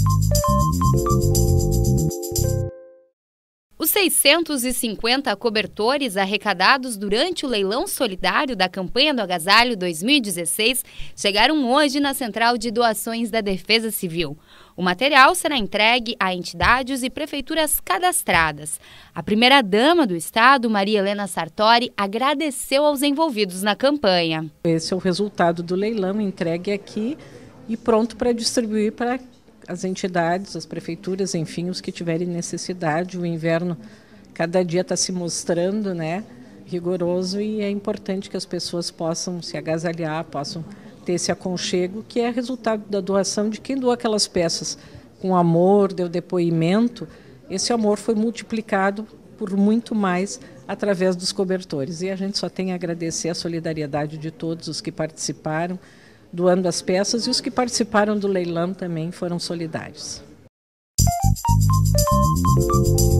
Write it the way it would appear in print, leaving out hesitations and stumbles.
Os 650 cobertores arrecadados durante o leilão solidário da campanha do Agasalho 2016 chegaram hoje na Central de Doações da Defesa Civil. O material será entregue a entidades e prefeituras cadastradas. A primeira-dama do Estado, Maria Helena Sartori, agradeceu aos envolvidos na campanha. Esse é o resultado do leilão entregue aqui e pronto para distribuir para as entidades, as prefeituras, enfim, os que tiverem necessidade. O inverno cada dia está se mostrando, rigoroso, e é importante que as pessoas possam se agasalhar, possam ter esse aconchego, que é resultado da doação de quem doa aquelas peças com amor, deu depoimento. Esse amor foi multiplicado por muito mais através dos cobertores. E a gente só tem a agradecer a solidariedade de todos os que participaram, doando as peças, e os que participaram do leilão também foram solidários.